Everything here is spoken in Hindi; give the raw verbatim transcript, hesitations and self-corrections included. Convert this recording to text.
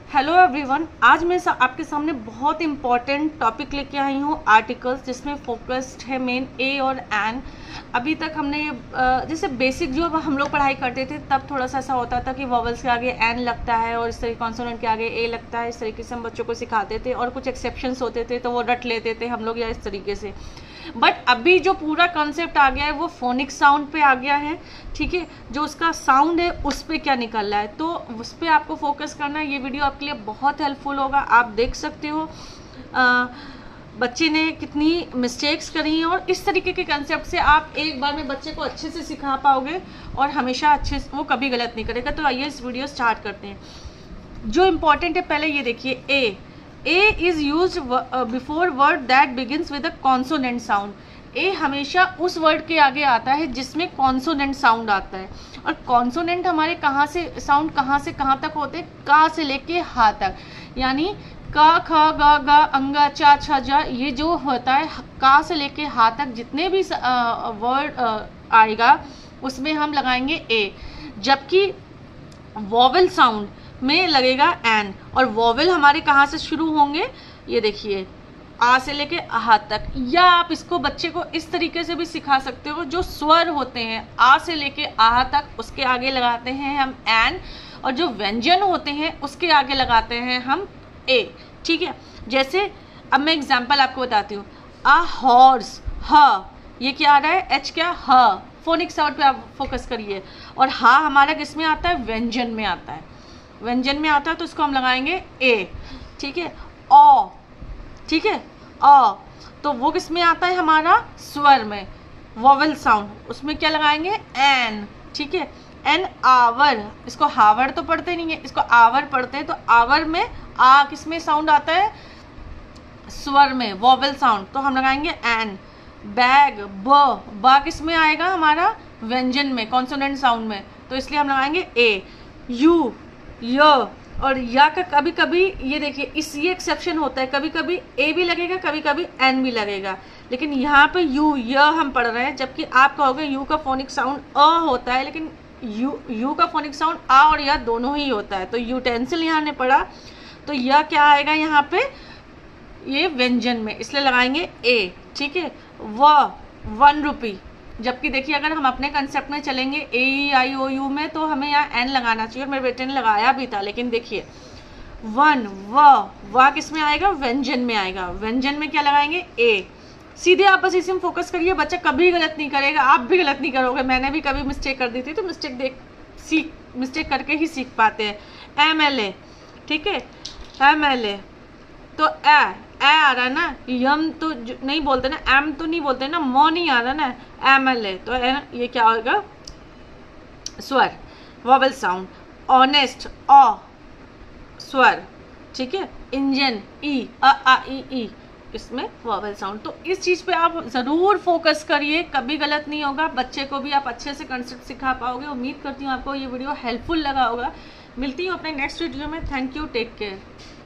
हेलो एवरीवन, आज मैं सा, आपके सामने बहुत इंपॉर्टेंट टॉपिक लेके आई हूँ आर्टिकल्स, जिसमें फोकस्ड है मेन ए और एन। अभी तक हमने ये जैसे बेसिक जो हम लोग पढ़ाई करते थे तब थोड़ा सा ऐसा होता था कि वॉवल्स के आगे एन लगता है और इस तरीके कॉन्सोनेंट के आगे ए लगता है। इस तरीके से हम बच्चों को सिखाते थे और कुछ एक्सेप्शंस होते थे तो वो रट लेते थे हम लोग या इस तरीके से। बट अभी जो पूरा कॉन्सेप्ट आ गया है वो फोनिक साउंड पे आ गया है, ठीक है। जो उसका साउंड है उस पर क्या निकल रहा है तो उस पर आपको फोकस करना है। ये वीडियो आपके लिए बहुत हेल्पफुल होगा। आप देख सकते हो आ, बच्चे ने कितनी मिस्टेक्स करी हैं और इस तरीके के कंसेप्ट से आप एक बार में बच्चे को अच्छे से सिखा पाओगे और हमेशा अच्छे से वो कभी गलत नहीं करेगा। तो आइए इस वीडियो स्टार्ट करते हैं। जो इम्पोर्टेंट है पहले ये देखिए, ए A is used uh, before word that begins with a consonant sound. A हमेशा उस वर्ड के आगे आता है जिसमें कॉन्सोनेंट साउंड आता है। और कॉन्सोनेंट हमारे कहाँ से साउंड कहाँ से कहाँ तक होते हैं? का से लेके हा तक, यानी का ख ग ग अंगा चा छा जा, ये जो होता है का से लेके हा तक जितने भी वर्ड आएगा उसमें हम लगाएंगे ए। जबकि वॉवेल साउंड में लगेगा एन। और वॉवेल हमारे कहाँ से शुरू होंगे? ये देखिए आ से लेके आहा तक। या आप इसको बच्चे को इस तरीके से भी सिखा सकते हो, जो स्वर होते हैं आ से लेके आहा तक उसके आगे लगाते हैं हम एन, और जो व्यंजन होते हैं उसके आगे लगाते हैं हम ए, ठीक है। जैसे अब मैं एग्जाम्पल आपको बताती हूँ। आ हॉर्स, ह, ये क्या आ रहा है? एच क्या? ह। फोनिक साउंड पे आप फोकस करिए। और हा हमारा किस में आता है? व्यंजन में आता है। व्यंजन में आता है तो उसको हम लगाएंगे ए, ठीक है। औ, ठीक है, औ तो वो किस में आता है? हमारा स्वर में, वॉवेल साउंड, उसमें क्या लगाएंगे? एन, ठीक है। एन आवर, इसको हावर तो पढ़ते नहीं है, इसको आवर पढ़ते हैं। तो आवर में आ किस में साउंड आता है? स्वर में, वॉवेल साउंड, तो हम लगाएंगे एन। बैग, ब, बा किस में आएगा? हमारा व्यंजन में, कॉन्सोनेंट साउंड में, तो इसलिए हम लगाएंगे ए। यू, य, और या का कभी कभी ये देखिए इस ये एक्सेप्शन होता है, कभी कभी ए भी लगेगा कभी कभी एन भी लगेगा, लेकिन यहाँ पे यू य हम पढ़ रहे हैं। जबकि आप कहोगे यू का फोनिक साउंड अ होता है, लेकिन यू यू का फोनिक साउंड आ और या दोनों ही होता है। तो यूटेंसिल यहाँ ने पढ़ा तो यह क्या आएगा यहाँ पे? ये व्यंजन में, इसलिए लगाएंगे ए, ठीक है। व, वन रुपी। जबकि देखिए अगर हम अपने कंसेप्ट में चलेंगे ए ई आई ओ यू में तो हमें यहाँ एन लगाना चाहिए, और मेरे बेटे ने लगाया भी था। लेकिन देखिए वन, व, व किस में आएगा? व्यंजन में आएगा। व्यंजन में क्या लगाएंगे? ए। सीधे आप बस इसी में फोकस करिए, बच्चा कभी गलत नहीं करेगा, आप भी गलत नहीं करोगे। मैंने भी कभी मिस्टेक कर दी थी, तो मिस्टेक देख सीख मिस्टेक करके ही सीख पाते हैं। एम एल ए, ठीक है, एम एल ए तो ए ए आ रहा है ना, यम तो नहीं बोलते ना, एम तो नहीं बोलते ना, मो नहीं आ रहा ना, एम एल ए तो ये क्या होगा? स्वर, वॉवेल साउंड। ऑनेस्ट, अ, स्वर, ठीक है। इंजन, ई, अ आ ई ई, इसमें वॉवेल साउंड। तो इस चीज़ पे आप ज़रूर फोकस करिए, कभी गलत नहीं होगा। बच्चे को भी आप अच्छे से कंसेप्ट सिखा पाओगे। उम्मीद करती हूँ आपको ये वीडियो हेल्पफुल लगा होगा। मिलती हूँ अपने नेक्स्ट वीडियो में। Thank you, take care.